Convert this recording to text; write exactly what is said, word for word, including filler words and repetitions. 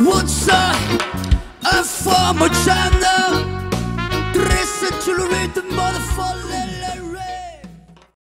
What's up? A former channel. Listen to the rhythm of the falling.